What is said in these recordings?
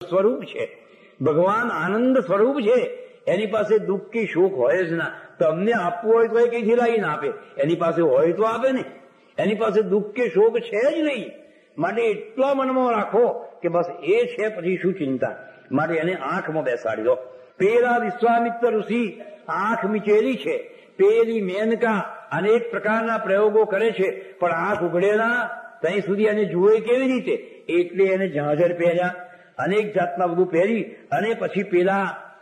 સ્વરૂપ છે, ભગવાન આનંદ સ્વરૂપ છે, એની પાસે દુઃખ કે શોક હોય જ ના. તમને આપવું હોય તો એ કઈથી લાવીને આપે, એની પાસે હોય તો આપે ને. એની પાસે દુઃખ કે શોક છે જ નહીં. માટે એટલા મનમાં રાખો કે બસ એ છે, પછી શું ચિંતા. માટે એને આંખમાં બેસાડી દો. પેલા વિશ્વામિત્ર ઋષિ આંખ મીચેલી છે, પેલી મેનકા અનેક પ્રકારના પ્રયોગો કરે છે, પણ આંખ ઉઘડેલા ત્યાં સુધી એને જુએ કેવી રીતે? એટલે એને ઝાંઝર પહેર્યા, અનેક જાતના બધું પહેરી અને પછી પેલા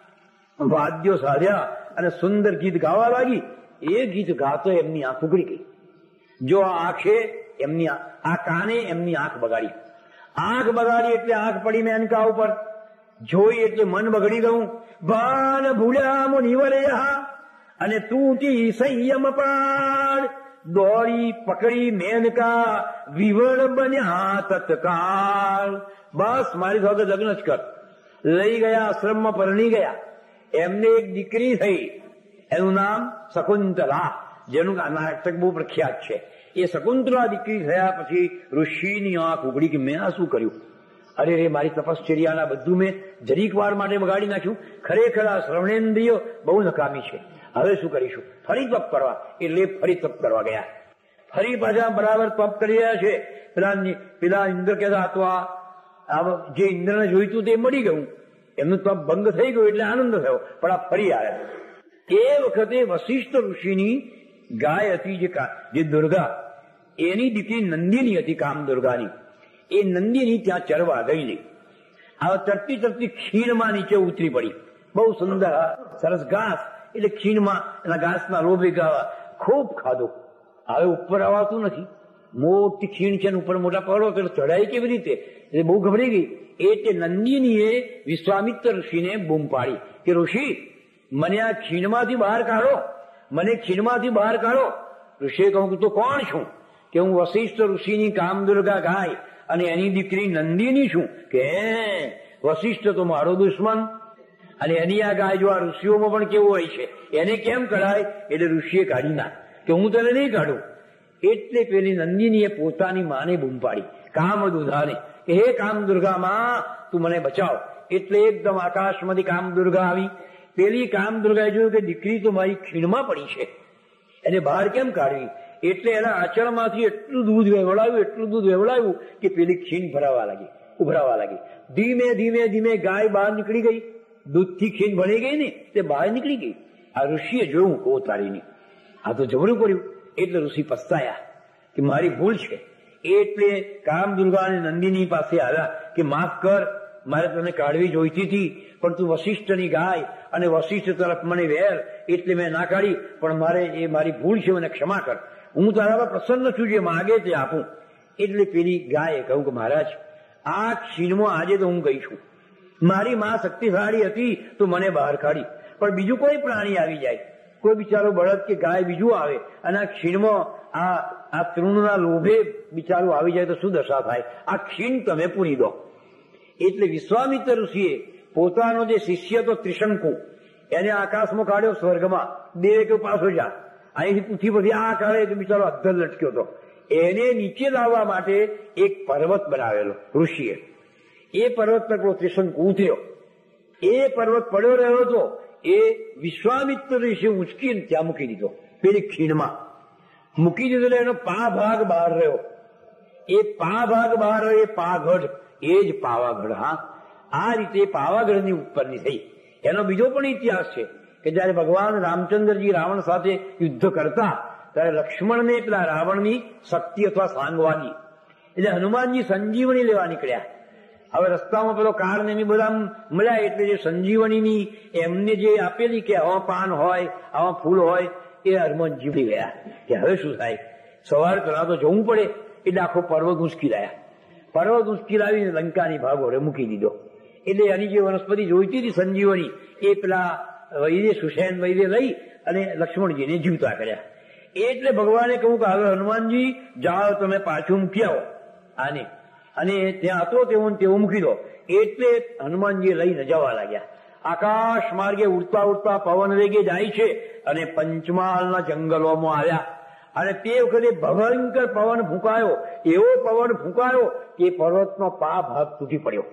વાદ્યો સાધ્યા અને સુંદર ગીત ગાવા લાગી. એ ગીત ગાતો એમની આંખ ઉઘડી ગઈ. જો આ આંખે એમની આ કાને એમની આંખ બગાડી. આંખ બગાડી એટલે આંખ પડી મેનકા ઉપર. જોઈ એટલે મન બગડી ગયું. ભાન ભૂલ્યા મુનિવરયા અને તૂટી સંયમ પાડ. દોડી પકડી મેનકા વિવળ બન્યા તત્કાળ. બસ મારી સાથે લગ્ન જ કર. લઈ ગયા, આશ્રમમાં પરણી ગયા. એમને એક દીકરી થઈ, એનું નામ શકુંતલા, જેનું નાટક બહુ પ્રખ્યાત છે. એ શકુંતલા દીકરી થયા પછી ઋષિની આંખ ઉઘડી કે મેં આ શું કર્યું? અરે રે, મારી તપશ્ચર્યાના બધું મેં જરીક વાર માટે બગાડી નાખ્યું. ખરેખર આ શ્રવણેન્દ્રિયો બહુ નકામી છે. હવે શું કરીશું? ફરી તપ કરવા. એટલે ફરી તપ કરવા ગયા. ફરી પાછા બરાબર તપ કરી રહ્યા છે. પેલા ઇન્દ્ર કહેતા તો આ જે ઇન્દ્રને જોઈતું તે મળી ગયું. એમનું તપ ભંગ થઈ ગયું એટલે આનંદ થયો. પણ આ ફરી આવ્યા. એ વખતે વશિષ્ઠ ઋષિની ગાય હતી જે દુર્ગા, એની દીકરી નંદિની હતી, કામ દુર્ગાની. એ નંદિની ત્યાં ચરવા ગઈ નહીં. હવે ચડતી ચડતી ખીણમાં નીચે ઉતરી પડી. બહુ સુંદર સરસ ઘાસ, એટલે ખીણમાં એના ઘાસના લોભે ગાવા ખૂબ ખાધું. હવે ઉપર આવતું નથી. મોટી ખીણ છે, ઉપર મોટા પહાડો, એટલે ચઢાઈ કેવી રીતે? એટલે બહુ ગભરાઈ ગઈ. એટલે નંદિનીએ વિશ્વામિત્ર ઋષિને બૂમ પાડી કે ઋષિ, મને આ ખીણમાંથી બહાર કાઢો, મને ખીણમાંથી બહાર કાઢો. ઋષિએ કહું કે તું કોણ છું? કે હું વશિષ્ઠ ઋષિની કામદુર્ગા ગાય અને એની દીકરી નંદિની છું. કે વશિષ્ઠ તો મારો દુશ્મન, અને એની આ ગાય જો આ ઋષિઓમાં પણ કેવું હોય છે, એને કેમ કઢાય? એટલે ઋષિએ કાઢી ના, કે હું તને નહીં કાઢું. એટલે પેલી નંદિનીએ પોતાની માને બૂમ પાડી, કામદુધાને, કે હે કામદુર્ગા માં, તું મને બચાવ. એટલે એકદમ આકાશમાંથી કામદુર્ગા આવી. પેલી કામદુર્ગાએ જોયું કે દીકરી તો મારી ખીણમાં પડી છે, એને બહાર કેમ કાઢવી? એટલે એના આચરણમાંથી એટલું દૂધ વેવડાવ્યું કે પેલી ખીણ ઉભરાવા લાગી. ધીમે ધીમે ધીમે ગાય બહાર નીકળી ગઈ. દૂધથી ખીણ ભણી ગઈ ને તે બહાર નીકળી ગઈ. આ ઋષિએ જોયું, ઓ તારીની, આ તો જબરું કર્યું. એટલે ઋષિ પસ્તાયા કે મારી ભૂલ છે. એટલે કામદુર્ગા અને નંદિની પાસે આવ્યા કે માફ કર, મારે તને કાઢવી જોઈતી હતી, પણ તું વશિષ્ઠની ગાય અને વશિષ્ઠ તરફ મને વેર, એટલે મેં ના કાઢી. પણ મારી ભૂલ છે, મને ક્ષમા કર. હું તારા પર પ્રસન્ન છું, જે માગે તે આપું. એટલે પેલી ગાયે કહ્યું કે મહારાજ, આ ખીણમાં આજે તો હું ગઈ છું. મારી માં શક્તિશાળી હતી તો મને બહાર કાઢી, પણ બીજું કોઈ પ્રાણી આવી જાય, કોઈ બિચારો બળદ કે ગાય બીજું આવે અને આ ખીણમાં આ તૃણના લોભે બિચારું આવી જાય તો શું દશા થાય? આ ખીણ તમે પૂરી દો. એટલે વિશ્વામિત્ર ઋષિએ પોતાનો જે શિષ્ય તો ત્રિશંકુ, એને આકાશમાં કાઢ્યો સ્વર્ગમાં. દેવે કે પાછો જા, અહીંથી પૂછી પછી આ કાઢે તો બિચારો અદ્ધર લટક્યો હતો. એને નીચે લાવવા માટે એક પર્વત બનાવેલો ઋષિએ. એ પર્વત પર ત્રિશંકુ ઉતર્યો. એ પર્વત પડ્યો રહ્યો હતો. એ વિશ્વામિત્ર ઋષિ ઉંચકીને ત્યાં મૂકી દીધો, પેલી ખીણમાં મૂકી દીધો. એનો પા ભાગ બહાર રહ્યો. એ પા ભાગ બહાર રહ્યો, એ પાગઢ, એ જ પાવાગઢ. હા, આ રીતે પાવાગઢની ઉત્પન્ન થઈ. એનો બીજો પણ ઇતિહાસ છે કે જયારે ભગવાન રામચંદ્રજી રાવણ સાથે યુદ્ધ કરતા ત્યારે લક્ષ્મણને પેલા રાવણની શક્તિ અથવા સાંગ વાગી. એટલે હનુમાનજી સંજીવની લેવા નીકળ્યા. હવે રસ્તામાં પેલો કાર ને બધા મળ્યા, એટલે જે સંજીવનીની એમને જે આપેલી કે આવા પાન હોય, આવા ફૂલ હોય, એ હનુમાનજી જીવી ગયા કે હવે શું થાય? સવાર પેલા તો જવું પડે. એટલે આખો પર્વત ઉંચકી લાયા. પર્વત ઉંચકી લાવીને લંકાની ભાગોળે મૂકી દીધો. એટલે એની જે વનસ્પતિ જોઈતી હતી સંજીવની, એ પેલા વૈદ્ય સુષેન વૈદ્ય લઈ અને લક્ષ્મણજીને જીવતા કર્યા. એટલે ભગવાને કહ્યું કે હવે હનુમાનજી જાઓ, તમે પાછું મૂકી આવો આને, અને ત્યાં હતો તેવો મૂકી દો. એટલે હનુમાનજી લઈને જવા લાગ્યા. આકાશ માર્ગે ઉડતા ઉડતા પવન વેગે જાય છે અને પંચમહાલના જંગલોમાં આવ્યા. અને તે વખતે ભયંકર પવન ફૂંકાયો. એવો પવન ફૂંકાયો કે પર્વતનો પા ભાગ તૂટી પડ્યો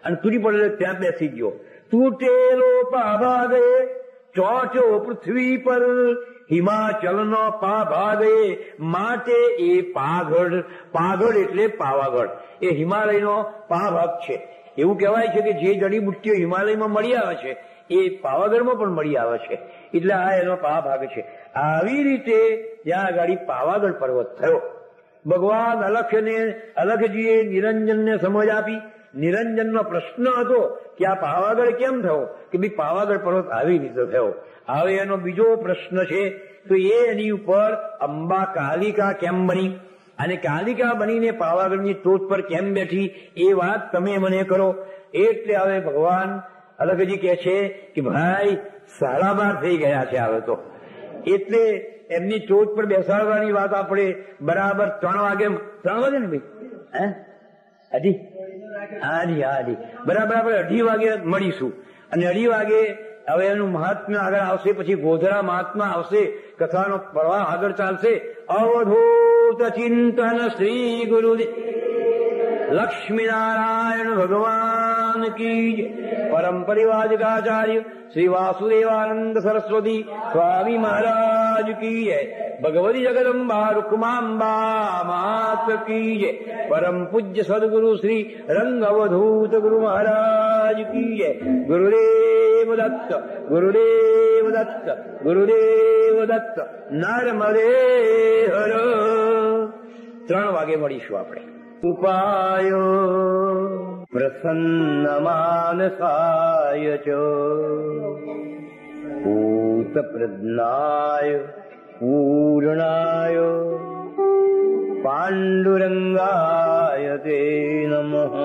અને તૂટી પડે ત્યાં બેસી ગયો. તૂટેલો પાભાગે ચોટ્યો પૃથ્વી પર, હિમાચલનો પાભાગે માટે એ પાઘડ. પાઘડ એટલે પાવાગઢ, એ હિમાલયનો પાભાગ છે. એવું કહેવાય છે કે જે જડીબુટ્ટીઓ હિમાલયમાં મળી આવે છે એ પાવાગઢમાં પણ મળી આવે છે, એટલે આ એનો પાભાગ છે. આવી રીતે ત્યાં આગળ પાવાગઢ પર્વત થયો. ભગવાન અલખજીએ નિરંજનને સમજ આપી. નિરંજનનો પ્રશ્ન હતો કે આ પાવાગઢ કેમ થયો, કે ભાઈ પાવાગઢ પર્વત આવી રીતે થયો. હવે એનો બીજો પ્રશ્ન છે તો એની ઉપર અંબા કાલિકા કેમ બની, અને કાલિકા બનીને પાવાગઢની ટોચ પર કેમ બેઠી, એ વાત તમે મને કરો. એટલે હવે ભગવાન અલખજી કહે છે કે ભાઈ 12:30 થઈ ગયા છે હવે તો, એટલે એમની ટોચ પર બેસાડવાની વાત આપણે બરાબર 3 વાગે ને ભાઈ, હે હાજી બરાબર આપણે 2:30 વાગે મળીશું. અને 2:30 વાગે હવે એનું મહાત્મ્ય આગળ આવશે, પછી ગોધરા મહાત્મા આવશે, કથાનો પ્રવાહ આગળ ચાલશે. અવધૂત ચિંતન શ્રી ગુરુદેવ લક્ષ્મીનારાયણ ભગવાન કી જય. પરમ પરિવાજકાચાર્ય શ્રી વાસુદેવાનંદ સરસ્વતી સ્વામી મહારાજ કી જય. ભગવતી જગદંબા રૂકમાંબા માત કી જય. પરમ પૂજ્ય સદગુરુ શ્રી રંગ અવધૂત ગુરુ મહારાજ કી જય. ગુરુદેવ દત્ત, ગુરુદેવ દત્ત, ગુરુદેવ દત્ત. નર્મદે હર. 3 વાગે મળીશું આપણે. ઉપાયો પ્રસન્ન માનસાય ચ ભૂત પ્રજ્ઞાય પૂર્ણાય પાંડુરંગાય તે નમઃ.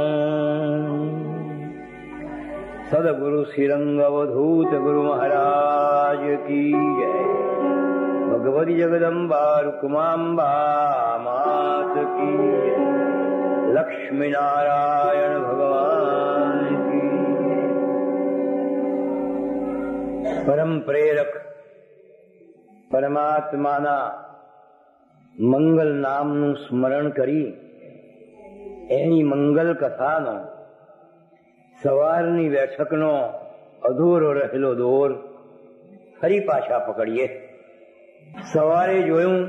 સદગુરુ શ્રીરંગ અવધૂત ગુરુ મહારાજ કી જય. ભગવતી જગદંબા રૂકમાંબા માત કી જય. લક્ષ્મીનારાયણ ભગવાન કી. પરમ પ્રેરક પરમાત્માના મંગલ નામનું સ્મરણ કરી એની મંગલ કથાનો સવારની બેઠકનો અધૂરો રહેલો દોર ફરી પાછા પકડીએ. સવારે જોયું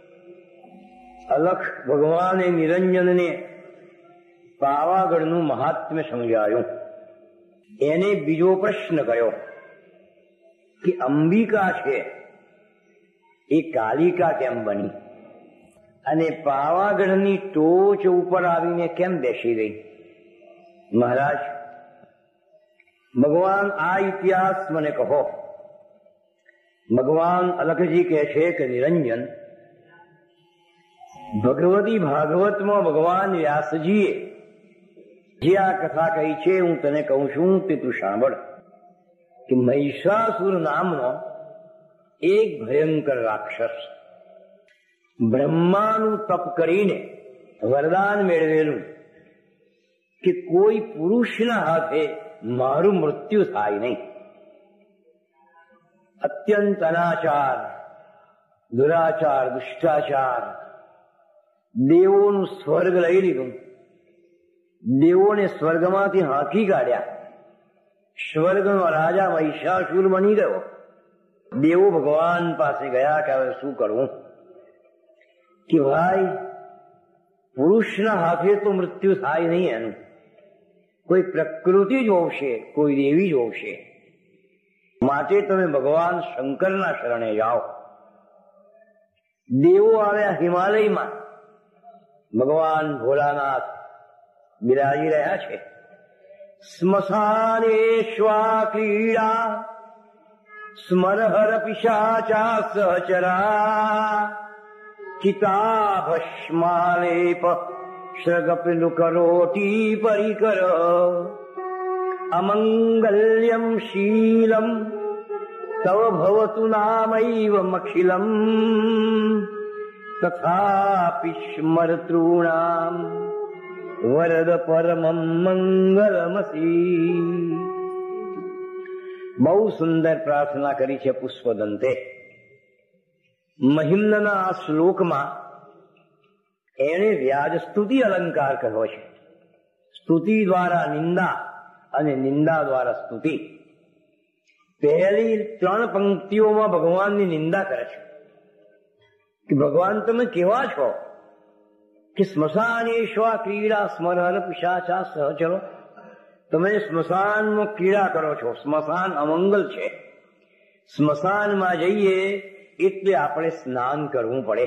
અલખ ભગવાને નિરંજનને પાવાગઢનું મહાત્મ્ય સમજાયું. એને બીજો પ્રશ્ન કર્યો કે અંબિકા છે એ કાલિકા કેમ બની, અને પાવાગઢની ટોચ ઉપર આવીને કેમ બેસી ગઈ. મહારાજ, ભગવાન આ ઇતિહાસ મને કહો. ભગવાન અલખજી કહે છે કે નિરંજન, ભગવતી ભાગવતમાં ભગવાન વ્યાસજીએ જે આ કથા કહી છે હું તને કહું છું તે તું સાંભળ. કે મહિષાસુર નામનો એક ભયંકર રાક્ષસ બ્રહ્માનું તપ કરીને વરદાન મેળવેલું કે કોઈ પુરુષના હાથે મારું મૃત્યુ થાય નહીં. અત્યંત અનાચાર, દુરાચાર, દુષ્ટાચાર, દેવોનું સ્વર્ગ લઈ લીધું, દેવોને સ્વર્ગમાંથી હાંકી કાઢ્યા. સ્વર્ગનો રાજા મહિષાસુર બની ગયો. દેવો ભગવાન પાસે ગયા કે હવે શું કરવું. કે ભાઈ, પુરુષના હાથે તો મૃત્યુ થાય નહીં, એનું કોઈ પ્રકૃતિ જોવશે, કોઈ દેવી જોવશે. માટે તમે ભગવાન શંકરના શરણે જાઓ. દેવો આવ્યા હિમાલયમાં, ભગવાન ભોલાનાથ બિરાજી રહ્યા છે. સ્મશાનેશ્વા ક્રીડા સ્મરહર પિશાચા સહચરા ચિતા ભસ્માલેપ શ્રગપિલુકરોટી પરિકર અમંગલ્યમ શીલમ તવ ભવતુ નામૈવ મખિલમ તથાપિ સ્મર્તॄણામ વરદ પરમમ મંગલમસી. બહુ સુંદર પ્રાર્થના કરી છે પુષ્પદંતે. મહિમ્નના આ શ્લોકમાં એણે વ્યાજ સ્તુતિ અલંકાર કર્યો છે. સ્તુતિ દ્વારા નિંદા અને નિંદા દ્વારા સ્તુતિ. પહેલી 3 પંક્તિઓમાં ભગવાનની નિંદા કરે છે કે ભગવાન તમે કેવા છો કે સ્મશાનેશ્વા ક્રીડા સ્મરહર પિશાચા સહચરો. તમે સ્મશાનમાં ક્રીડા કરો છો. સ્મશાન અમંગલ છે. સ્મશાનમાં જઈએ એટલે આપણે સ્નાન કરવું પડે.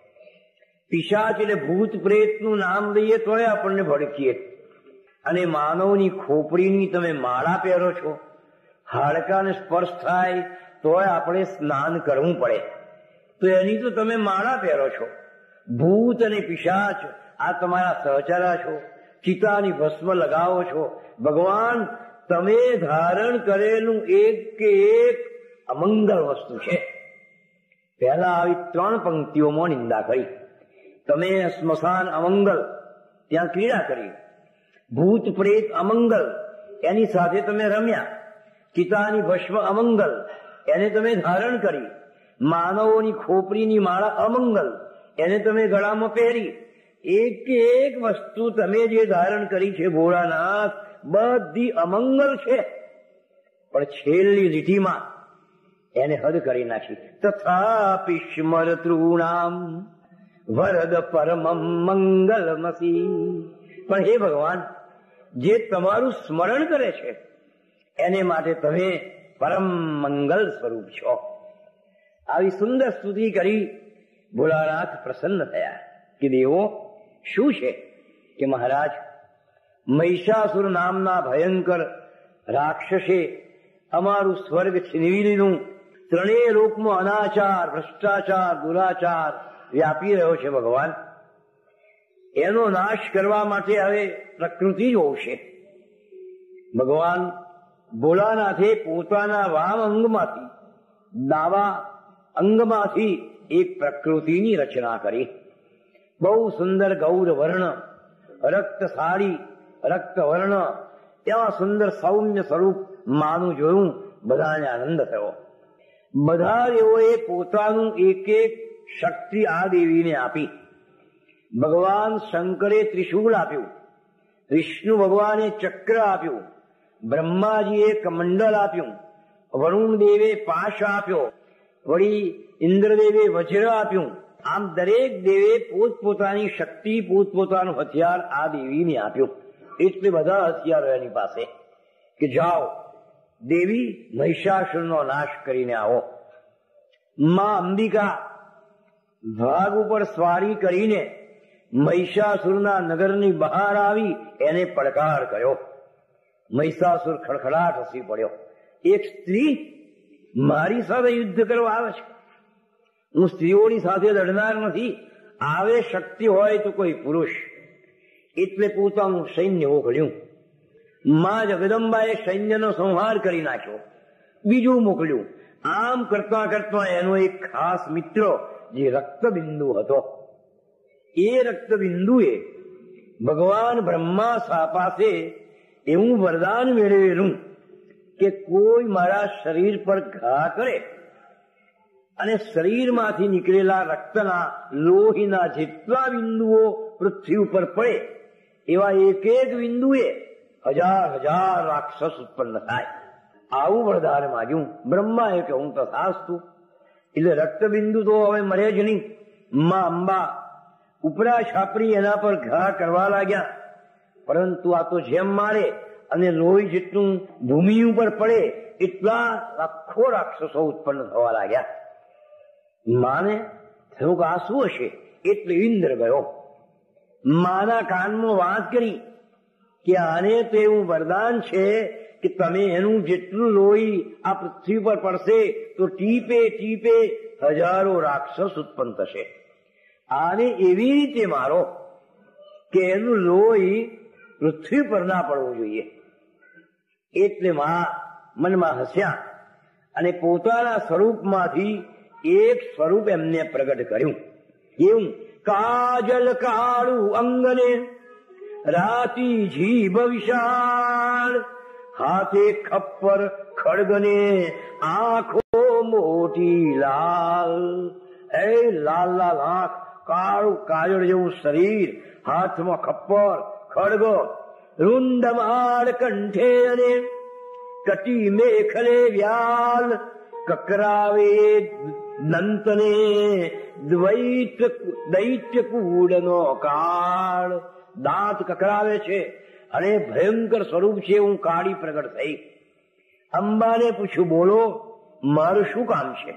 પિશાચ એટલે ભૂત પ્રેતનું નામ લઈએ તોય આપણને ભડકીએ. અને માનવની ખોપડીની તમે માળા પહેરો છો, હાડકાને સ્પર્શ થાય તોય આપણે સ્નાન કરવું પડે. તો એની તો તમે માળા પહેરો છો. ભૂત અને પિશાચ આ તમારા સહચરા છો. ચિતાની ભસ્મ લગાવો છો. ભગવાન તમે ધારણ કરેલું એક કે એક અમંગળ વસ્તુ છે. પહેલા આવી 3 પંક્તિઓમાં નિંદા કરી. તમે સ્મશાન અમંગલ, ત્યાં ક્રીડા કરી. ભૂત પ્રેત અમંગલ, એની સાથે તમે રમ્યા. ચિતાની ભસ્મ અમંગલ, એને તમે ધારણ કરી. માનવોની ખોપરીની માળા અમંગલ, એને તમે ગળામાં પહેરી. એક કે એક વસ્તુ તમે જે ધારણ કરી છે ભોળાનાથ, બધી અમંગલ છે. પણ છેલ્લી લીટીમાં એને હદ કરી નાખી. તથાપિ સ્મરતૃણામ વરદ પરમમ મંગલમસી. પણ હે ભગવાન, જે તમારું સ્મરણ કરે છે એને માટે તમે પરમ મંગલ સ્વરૂપ છો. આવી સુંદર સ્તુતિ કરી ભોળાનાથ પ્રસન્ન થયા કે દેવો શું છે કે મહારાજ, મહિષાસુર નામના ભયંકર રાક્ષસે અમારું સ્વર્ગ છીનવી લીધું. 3 લોકમાં અનાચાર, ભ્રષ્ટાચાર, દુરાચાર વ્યાપી રહ્યો છે ભગવાન. એનો નાશ કરવા માટે હવે પ્રકૃતિ જ હોશે. ભગવાન ભોળાનાથે પોતાના વામ અંગમાંથી, ડાબા અંગમાંથી એક પ્રકૃતિની રચના કરી. બહુ સુંદર ગૌર વર્ણ, રક્ત સાડી, રક્ત વર્ણ, એવા સુંદર સૌમ્ય સ્વરૂપ માનું જોયું. બધાને આનંદ થયો. બધા દેવોએ પોતાનું એક એક શક્તિ આ દેવીને આપી. ભગવાન શંકરે ત્રિશૂળ આપ્યું, વિષ્ણુ ભગવાને ચક્ર આપ્યું, બ્રહ્માજીએ કમંડલ આપ્યું, વરુણ દેવે પાશ આપ્યો, વળી ઇન્દ્રદેવે વજ્ર આપ્યું. આમ દરેક દેવે પોતપોતાની શક્તિ, પોતપોતાનું હથિયાર આ દેવીને આપ્યું. એટલે બધા હથિયારો એની પાસે કે જાઓ દેવી મહિષાસુરનો નાશ કરીને આવો. માં અંબિકા ભાગ ઉપર સ્વારી કરીને મહિષાસુરના નગરની બહાર આવી એને પડકાર કર્યો. મહિષાસુર ખડખડાટ હસી પડ્યો. એક સ્ત્રી મારી સાથે યુદ્ધ કરવા આવે છે? હું સ્ત્રીઓની સાથે લડનાર નથી. આવે શક્તિ હોય તો કોઈ પુરુષ. એટલે પોતાનું સૈન્ય મોકલ્યું. માં જગદંબાએ સૈન્યનો સંહાર કરી નાખ્યો. બીજું મોકલ્યું. આમ કરતા કરતા એનો એક ખાસ મિત્ર જે રક્તબિંદુ હતો, એ રક્તબિંદુએ ભગવાન બ્રહ્મા પાસે એવું વરદાન મેળવેલું કે કોઈ મારા શરીર પર ઘા કરે અને શરીરમાંથી નીકળેલા રક્તના લોહીના જેટલા બિંદુઓ પૃથ્વી ઉપર પડે એવા એક એક બિંદુએ 1000 રાક્ષસ ઉત્પન્ન થાય. આવું વરદાન માંગ્યું. બ્રહ્માએ કહ્યું તથાસ્તુ. એટલે રક્તબિંદુ તો હવે મરે જ નહીં. માં અંબા ઉપરા છાપરી એના પર ઘા કરવા લાગ્યા. પરંતુ આ તો જેમ મારે અને લોહી જેટલું ભૂમિ ઉપર પડે એટલા લાખો રાક્ષસો ઉત્પન્ન થવા લાગ્યા. માને થયું કે આ શું હશે? એટલે ઇન્દ્ર ગયો. માના કાનમાં વાત કરી કે આને તો એવું વરદાન છે કે તમે એનું જેટલું લોહી આ પૃથ્વી પર પડશે તો ટીપે ટીપે 1000 રાક્ષસ ઉત્પન્ન થશે. આને એવી રીતે મારો કે એનું લોહી પૃથ્વી પર ના પડવું જોઈએ. એટલે માં મનમાં હસ્યા અને પોતાના સ્વરૂપમાંથી એક સ્વરૂપ એમને પ્રગટ કર્યું. એવું કાજલ કાળું અંગને રાતી જીભ વિશાળ, હાથે ખપ્પર ખડગને આંખો મોટી લાલ. એ લાલ લાલ આંખ, કાળું કાજળ જેવું શરીર, હાથમાં ખપ્પર ખડગ, રૂંડમાળ કંઠે અને કટી મેખલે વ્યાલ કકરાવે દંતને દૈત્ય કૂડનો કાળ. દાંત કકરાવે છે અને ભયંકર સ્વરૂપ છે. હું કાળી પ્રગટ થઈ. અંબાને પૂછ્યું, બોલો મારું શું કામ છે,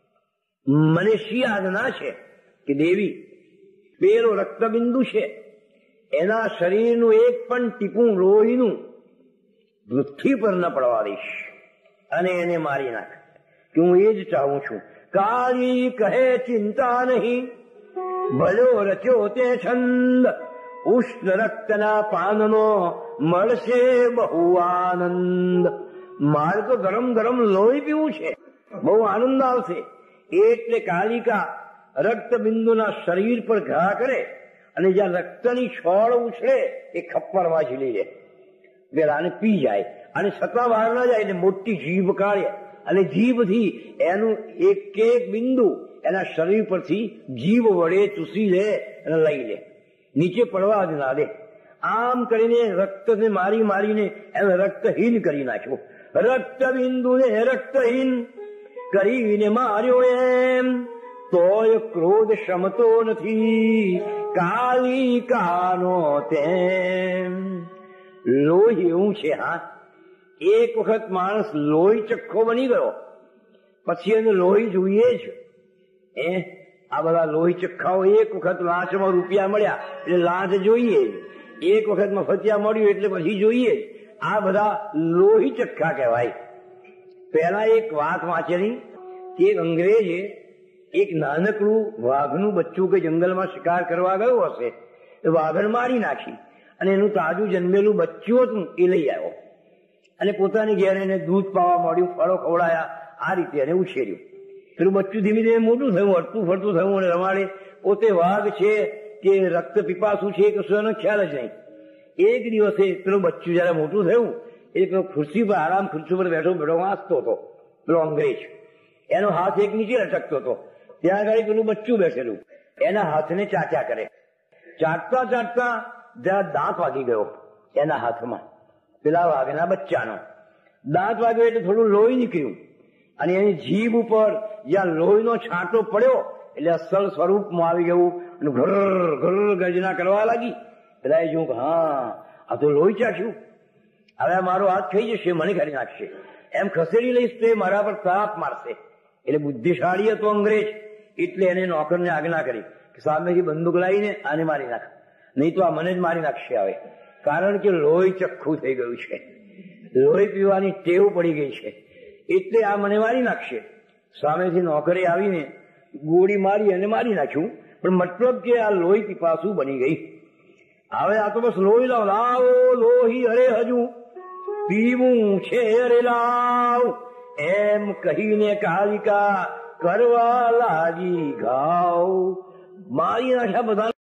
મને શી આજ્ઞા છે? કે દેવી, પેલો રક્તબિંદુ છે એના શરીરનું એક પણ ટીપું લોહીનું પૃથ્વી પર ન પડવા દઈશ અને એને મારી નાખ, કે હું એ જ ચાહું છું. કાળી કહે ચિંતા નહીં, ભલો રચ્યો તે છંદ, ઉષ્ણ રક્તના પાનનો મળશે બહુ આનંદ. મારે તો ગરમ ગરમ લોહી પીવું છે, બહુ આનંદ આવશે. એટલે કાલિકા રક્તબિંદુના શરીર પર ઘા કરે અને જ્યાં રક્તની છોડ ઉછળે એ ખપ્પરમાં ઝીલી લે, પેલાને પી જાય અને છતાં બહાર ના જાય એટલે મોટી જીભ કાઢે અને જીભથી એનું એક એક બિંદુ એના શરીર પરથી જીભ વડે ચૂસી લે અને લઈ લે, નીચે પડવા જ ના દે. આમ કરીને રક્તને મારી મારીને એને રક્તહીન કરી નાખ્યો. રક્તબિંદુને રક્તહીન કરીને માર્યો એમ તોય ક્રોધ શમતો નથી કાલિકાનો તેમ. લોહી એવું છે, હા, એક વખત માણસ લોહી ચખ્ખો બની ગયો પછી એને લોહી જોઈએ જ. આ બધા લોહી ચખ્ખાઓ એક વખત લાંચમાં રૂપિયા મળ્યા એટલે લાંચ જોઈએ જ, એક વખત મફતિયા મળ્યું એટલે પછી જોઈએ જ. આ બધા લોહી ચખ્ખા કહેવાય. પહેલા એક વાત વાંચેલી કે એક અંગ્રેજે એક નાનકડું વાઘનું બચ્ચું કે જંગલમાં શિકાર કરવા ગયો હશે, વાઘણ મારી નાખી અને એનું તાજું જન્મેલું બચ્ચું હતું એ લઈ આવ્યો અને પોતાની ઘેર એને દૂધ પાવા માંડ્યું, ફળો ખવડાયા, આ રીતે એને ઉછેર્યું. પેલું બચ્ચું ધીમે ધીમે મોટું થયું, હરતું ફરતું થયું અને રમાડે. પોતે વાઘ છે કે રક્ત પીપાસું છે કે શું એનો ખ્યાલ જ નહીં. એક દિવસે પેલું બચ્ચું જયારે મોટું થયું એ પેલો ખુરશી પર આરામ ખુરશી પર બેઠો બેઠો વાંચતો હતો. પેલો અંગ્રેજ એનો હાથ એક નીચે લટકતો હતો, ત્યાં આગળ પેલું બચ્ચું બેઠેલું એના હાથને ચાટ્યા કરે. ચાટતા ચાટતા જરા દાંત વાગી ગયો એના હાથમાં, પેલા વાઘના બચ્ચાનો દાંત વાગ્યો એટલે થોડું લોહી નીકળ્યું અને એની જીભ ઉપર જ્યાં લોહીનો છાંટો પડ્યો એટલે અસલ સ્વરૂપમાં આવી ગયું અને ઘર ઘર ગર્જના કરવા લાગી. પેલા એ જોયું, હા આ તો લોહી ચાખ્યું, હવે મારો હાથ થઈ જશે, મને કરી નાખશે, એમ ખસેડી લઈશ તો એ મારા પર તાપ મારશે. એટલે બુદ્ધિશાળી હતો અંગ્રેજ, એટલે એને નોકરને આજ્ઞા કરી કે સામેથી બંદૂક લાવીને આને મારી નાખ, નહીં તો આ મને જ મારી નાખશે. હવે કારણ કે લોહી ચખ્ખું થઈ ગયું છે, લોહી પીવાની ટેવ પડી ગઈ છે, એટલે આ મને મારી નાખશે. સામેથી નોકરે આવીને ગોળી મારી અને મારી નાખ્યું, પણ મતલબ કે આ લોહી પીપાસું બની ગઈ. હવે આ તો બસ લોહી લાવ, લાવો લોહી અરે હજુ પીવું છે અરે લાવ, એમ કહીને કાલિકા કરવા લાગી ઘાવ. મારી નાખ્યા બધા.